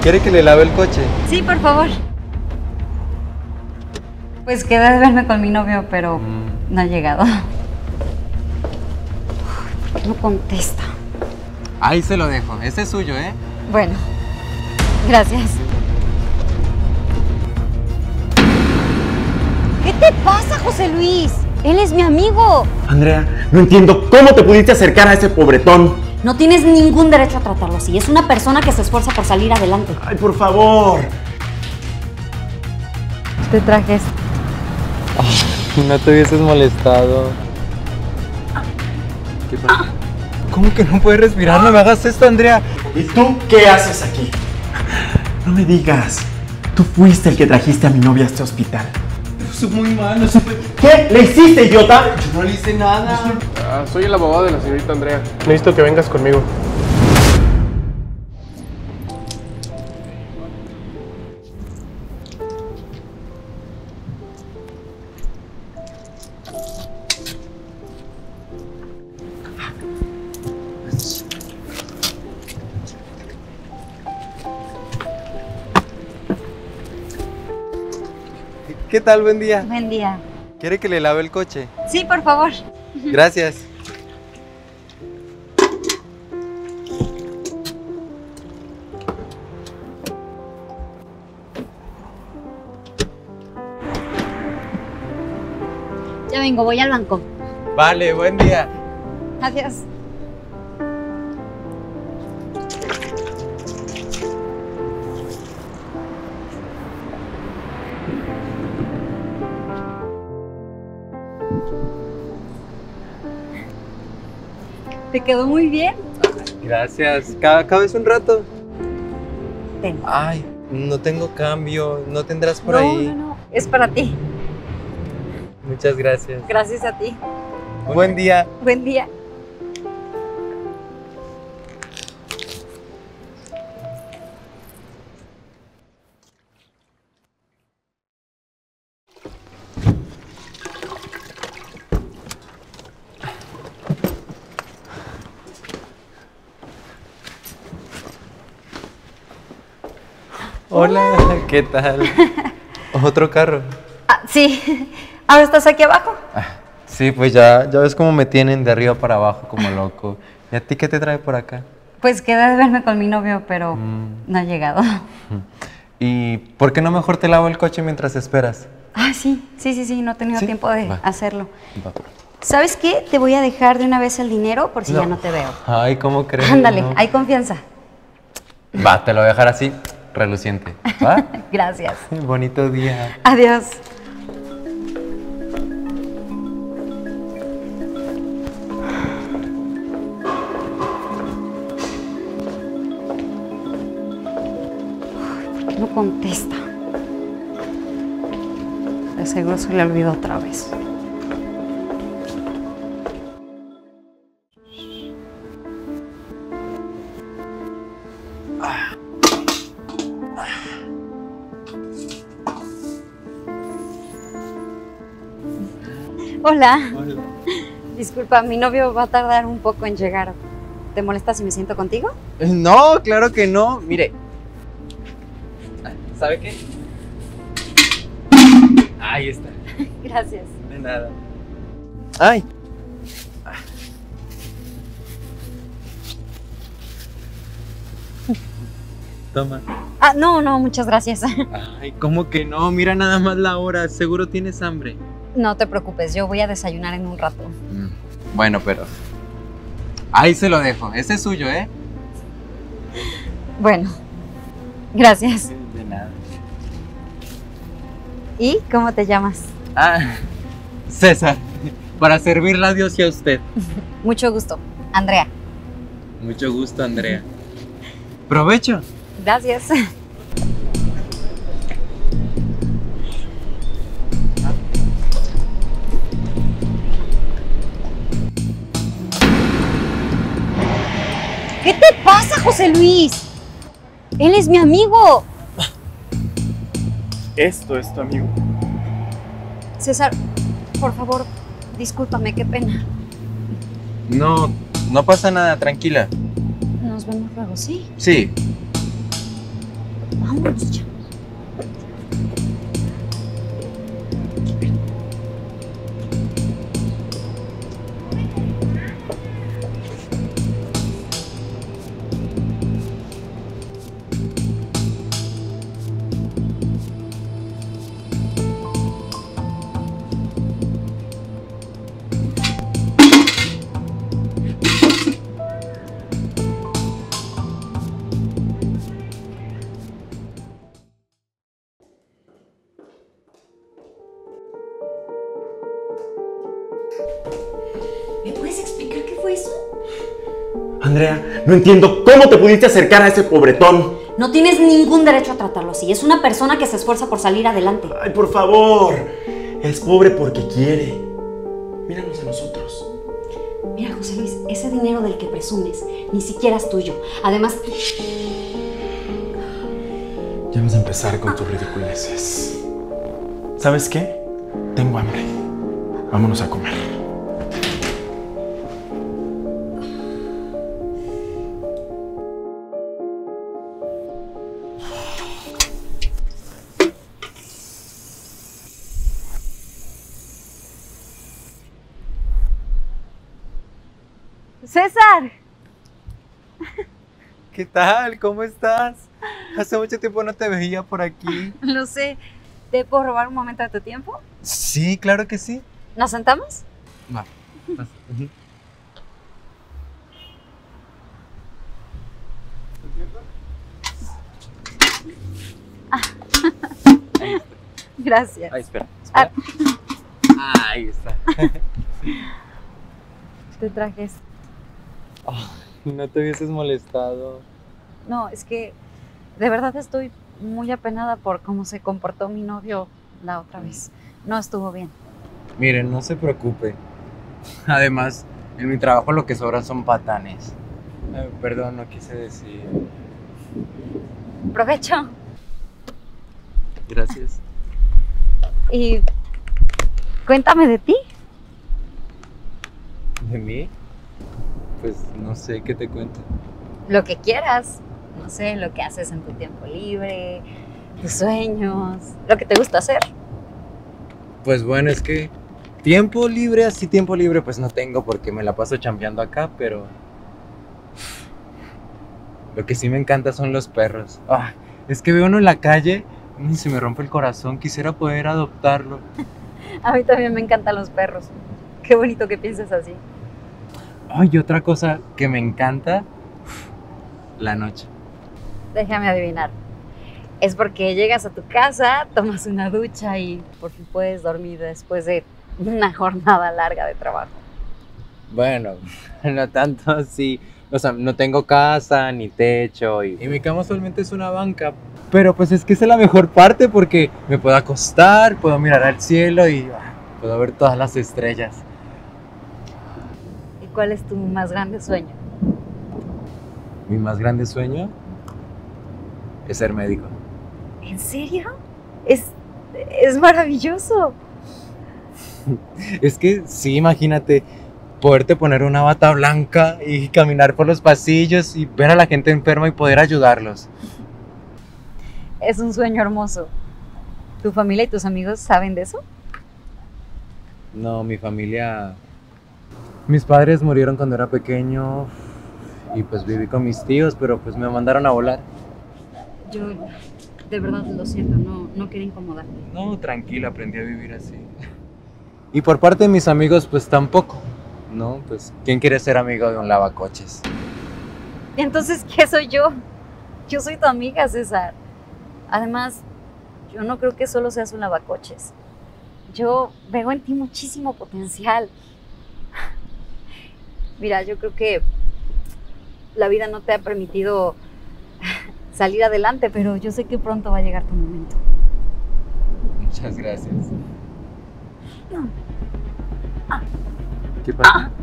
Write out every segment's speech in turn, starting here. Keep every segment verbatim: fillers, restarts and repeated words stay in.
¿Quiere que le lave el coche? Sí, por favor. Pues quedé de verme con mi novio, pero mm. no ha llegado. ¿Por qué no contesta? Ahí se lo dejo. Ese es suyo, ¿eh? Bueno, gracias. ¿Qué te pasa, José Luis? Él es mi amigo. Andrea, no entiendo cómo te pudiste acercar a ese pobretón. No tienes ningún derecho a tratarlo así. Es una persona que se esfuerza por salir adelante. Ay, por favor. Te traje esto. Oh, no te hubieses molestado. ¿Qué pasa? ¿Cómo que no puedes respirar? No me hagas esto, Andrea. ¿Y tú qué haces aquí? No me digas. Tú fuiste el que trajiste a mi novia a este hospital. Soy muy malo. Soy... ¿Qué? ¿Le hiciste, idiota? Yo no le hice nada. Ah, soy el abogado de la señorita Andrea. Necesito que vengas conmigo. ¿Qué tal? Buen día. Buen día. ¿Quiere que le lave el coche? Sí, por favor. Gracias. Ya vengo, voy al banco. Vale, buen día. Adiós. Te quedó muy bien. Gracias. ¿Cabes un rato? Ten. Ay, no tengo cambio. ¿No tendrás por no, ahí? No, no, es para ti. Muchas gracias. Gracias a ti. Buen día. Buen día. Hola, ¿qué tal? ¿Otro carro? Ah, sí. ¿Ahora estás aquí abajo? Ah, sí, pues ya, ya ves cómo me tienen de arriba para abajo como loco. ¿Y a ti qué te trae por acá? Pues quedé de verme con mi novio, pero mm. no ha llegado. ¿Y por qué no mejor te lavo el coche mientras esperas? Ah, sí, sí, sí, sí, no he tenido ¿Sí? tiempo de Va. hacerlo. Va. ¿Sabes qué? Te voy a dejar de una vez el dinero por si no. ya no te veo. Ay, ¿cómo crees? Ándale, no. hay confianza. Va, te lo voy a dejar así, reluciente. ¿Va? Gracias. Bonito día. Adiós. ¿Por qué no contesta? De seguro se le olvidó otra vez. Hola. Hola. Disculpa, mi novio va a tardar un poco en llegar. ¿Te molesta si me siento contigo? No, claro que no. Mire. ¿Sabe qué? Ahí está. Gracias. De nada. Ay. Toma. Ah, no, no, muchas gracias. Ay, ¿cómo que no? Mira nada más la hora. Seguro tienes hambre. No te preocupes, yo voy a desayunar en un rato. Mm, bueno, pero... ahí se lo dejo. Ese es suyo, ¿eh? Bueno, gracias. De nada. ¿Y cómo te llamas? Ah, César. Para servirle a Dios y a usted. Mucho gusto. Andrea. Mucho gusto, Andrea. Provecho. Gracias. ¿Qué te pasa, José Luis? Él es mi amigo. Esto es tu amigo. César, por favor, discúlpame, qué pena. No, no pasa nada, tranquila. Nos vemos luego, ¿sí? Sí. Vámonos ya. ¿Me puedes explicar qué fue eso? Andrea, no entiendo cómo te pudiste acercar a ese pobretón. No tienes ningún derecho a tratarlo así. Es una persona que se esfuerza por salir adelante. Ay, por favor. Es pobre porque quiere. Míranos a nosotros. Mira, José Luis, ese dinero del que presumes ni siquiera es tuyo. Además... Ya vas a empezar con tus ridiculeces. ¿Sabes qué? Tengo hambre. Vámonos a comer. ¡César! ¿Qué tal? ¿Cómo estás? Hace mucho tiempo no te veía por aquí. Lo sé. ¿Te puedo robar un momento de tu tiempo? Sí, claro que sí. ¿Nos sentamos? Va. Gracias. Ay, espera. espera. Ah. Ahí está. Te traje esto. Oh, no te hubieses molestado. No, es que de verdad estoy muy apenada por cómo se comportó mi novio la otra vez. No estuvo bien. Miren, no se preocupe. Además, en mi trabajo lo que sobran son patanes. Ay, perdón, no quise decir. Provecho. Gracias. Y cuéntame de ti. ¿De mí? Pues no sé qué te cuento. Lo que quieras. No sé, lo que haces en tu tiempo libre, tus sueños, lo que te gusta hacer. Pues bueno, es que tiempo libre, así tiempo libre, pues no tengo porque me la paso chambeando acá, pero lo que sí me encanta son los perros. Ah, es que veo uno en la calle y se me rompe el corazón, quisiera poder adoptarlo. A mí también me encantan los perros. Qué bonito que pienses así. Ay, y otra cosa que me encanta, la noche. Déjame adivinar. Es porque llegas a tu casa, tomas una ducha y por fin puedes dormir después de una jornada larga de trabajo. Bueno, no tanto así. O sea, no tengo casa ni techo y, y mi cama solamente es una banca. Pero pues es que esa es la mejor parte porque me puedo acostar, puedo mirar al cielo y ah, puedo ver todas las estrellas. ¿Y cuál es tu más grande sueño? Mi más grande sueño es ser médico. ¿En serio? Es, es maravilloso. Es que sí, imagínate poderte poner una bata blanca y caminar por los pasillos y ver a la gente enferma y poder ayudarlos. Es un sueño hermoso. ¿Tu familia y tus amigos saben de eso? No, mi familia... Mis padres murieron cuando era pequeño y pues viví con mis tíos, pero pues me mandaron a volar. Yo de verdad lo siento, no, no quería incomodarte. No, tranquila, aprendí a vivir así. Y por parte de mis amigos, pues tampoco. No, pues, ¿quién quiere ser amigo de un lavacoches? Entonces, ¿qué soy yo? Yo soy tu amiga, César. Además, yo no creo que solo seas un lavacoches. Yo veo en ti muchísimo potencial. Mira, yo creo que la vida no te ha permitido salir adelante, pero yo sé que pronto va a llegar tu momento. Muchas gracias. No. Ah. ¿Qué pasa? Ah.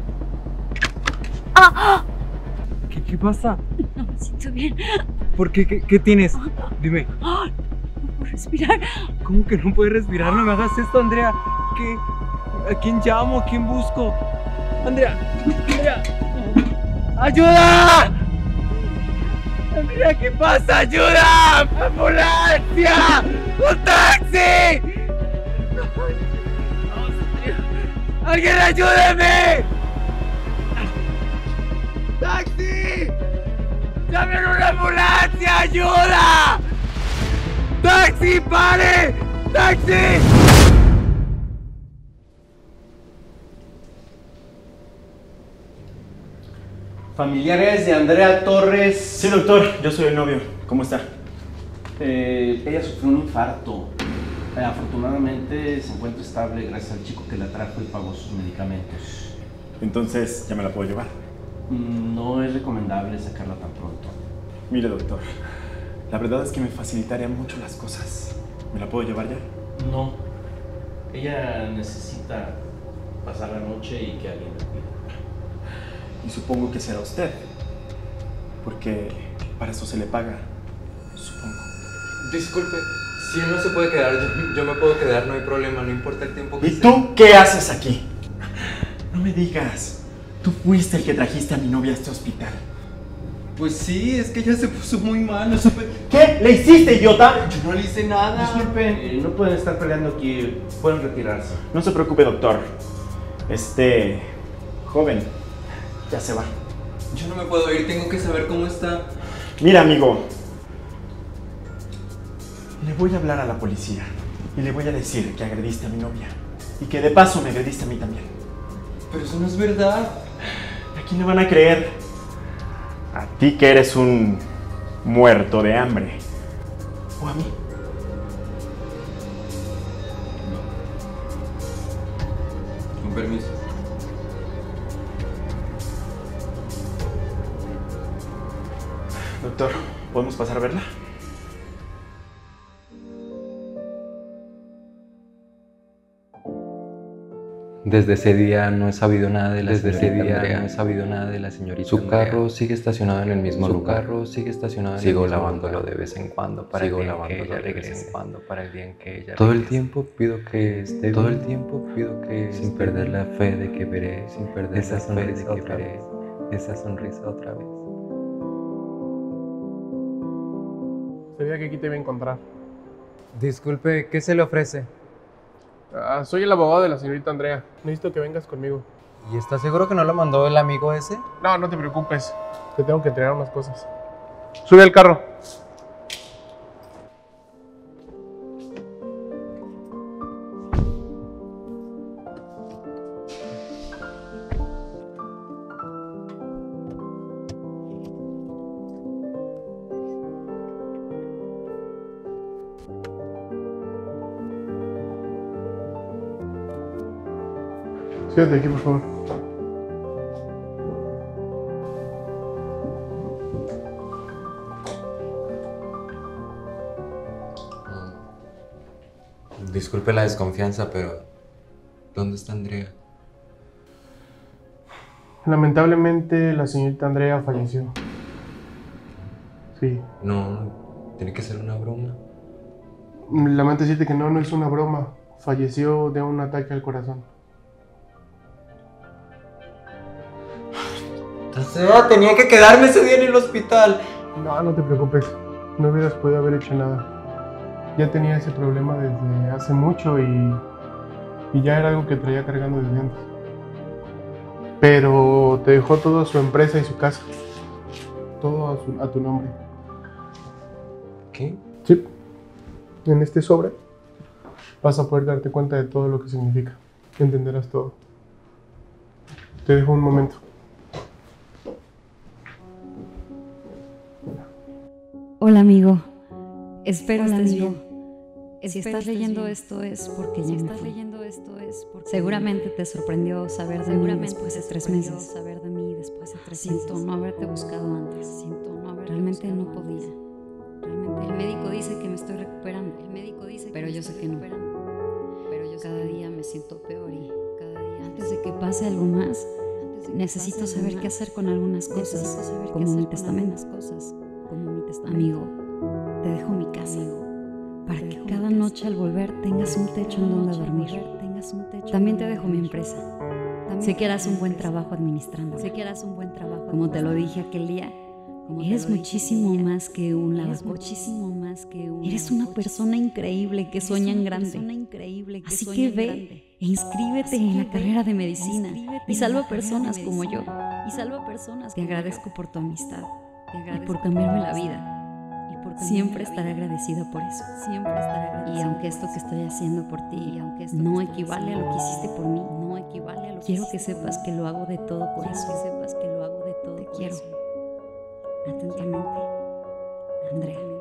Ah. ¿Qué, ¿Qué pasa? No me siento bien. ¿Por qué? ¿Qué, qué tienes? Dime. Ah, no puedo respirar. ¿Cómo que no puedes respirar? No me hagas esto, Andrea. ¿Qué? ¿A quién llamo? ¿A quién busco? Andrea, Andrea. ¡Ayuda! Mira qué pasa, ayuda, ambulancia, un taxi. ¡Alguien ayúdeme! ¡Taxi! ¡Llamen una ambulancia! ¡Ayuda! ¡Taxi, pare! ¡Taxi! Familiares de Andrea Torres. Sí, doctor, yo soy el novio. ¿Cómo está? Eh, ella sufrió un infarto. Eh, afortunadamente se encuentra estable gracias al chico que la trajo y pagó sus medicamentos. Entonces, ¿ya me la puedo llevar? Mm, No es recomendable sacarla tan pronto. Mire, doctor, la verdad es que me facilitaría mucho las cosas. ¿Me la puedo llevar ya? No. Ella necesita pasar la noche y que alguien la cuide. Y supongo que será usted. Porque para eso se le paga. Supongo. Disculpe, si él no se puede quedar, yo, yo me puedo quedar, no hay problema, no importa el tiempo que ¿Y sea. tú qué haces aquí? No me digas. Tú fuiste el que trajiste a mi novia a este hospital. Pues sí, es que ella se puso muy mal, no supe... ¿Qué? ¿Le hiciste, idiota? Yo no le hice nada. Disculpen, eh, no pueden estar peleando aquí. Pueden retirarse. No se preocupe, doctor. Este joven ya se va. Yo no me puedo ir, tengo que saber cómo está. Mira, amigo. Le voy a hablar a la policía y le voy a decir que agrediste a mi novia. Y que de paso me agrediste a mí también. Pero eso no es verdad. ¿A quién le van a creer? ¿A ti que eres un muerto de hambre? ¿O a mí? Con permiso. Doctor, ¿podemos pasar a verla? Desde ese día no he sabido nada de la Desde ese día Andrea. no he sabido nada de la señorita Su Andrea. carro sigue estacionado en el mismo Su lugar. carro sigue estacionado en Sigo el mismo lavándolo lugar. de vez en cuando para Sigo el día en que ella regrese. De vez en cuando para el día en que ella Todo regrese. el tiempo pido que esté Todo bien. el tiempo pido que sin perder la fe de que veré, sin perder esa la fe de que veré esa sonrisa otra vez. Sabía que aquí te iba a encontrar. Disculpe, ¿qué se le ofrece? Ah, soy el abogado de la señorita Andrea. Necesito que vengas conmigo. ¿Y está seguro que no lo mandó el amigo ese? No, no te preocupes. Te tengo que entregar unas cosas. Sube al carro. Siéntate aquí, por favor. Disculpe la desconfianza, pero ¿dónde está Andrea? Lamentablemente, la señorita Andrea falleció. Sí. No, tiene que ser una broma. Lamento decirte que no, no es una broma. Falleció de un ataque al corazón. O sea, tenía que quedarme ese día en el hospital. No, no te preocupes. No hubieras podido haber hecho nada. Ya tenía ese problema desde hace mucho y, y ya era algo que traía cargando desde antes. Pero te dejó toda su empresa y su casa. Todo a, su, a tu nombre. ¿Qué? Sí. En este sobre vas a poder darte cuenta de todo lo que significa. Entenderás todo. Te dejo un momento. Hola amigo, espero Hola, estés amigo. bien. Si Espero estás estés leyendo bien. esto es porque Si ya me estás fui. leyendo esto es porque Seguramente te sorprendió saber de mí seguramente después de te tres sorprendió meses. saber de mí después de tres Siento meses. no haberte buscado antes. Siento no haberte Realmente buscado no antes. podía. Realmente El médico dice que me estoy recuperando. el médico dice Pero que yo me sé estoy que no. recuperando. Pero yo sé Cada que día me siento peor y cada día antes de que pase algo más, antes de que necesito pase saber algo qué más, hacer con algunas necesito cosas, saber qué como hacer mi con testamento. algunas cosas, como mi testamento. Amigo, te dejo mi casa para te que dejo mi cada casa, noche al volver tengas un techo en donde noche al dormir. volver tengas un techo También te donde dejo mi dormir. empresa. También Sé te que harás dejo un mi buen empresa. trabajo administrando. Sé que harás un buen trabajo. Como te lo administrando. dije aquel día, Eres muchísimo más que un lavacoches. Eres una persona increíble que sueña en grande. Así que ve e inscríbete en la carrera de medicina y salva personas como yo. Te agradezco por tu amistad y por cambiarme la vida. Siempre estaré agradecida por eso. Y aunque esto que estoy haciendo por ti no equivale a lo que hiciste por mí, quiero que sepas que lo hago de todo corazón. Te quiero. Atentamente, Andrea.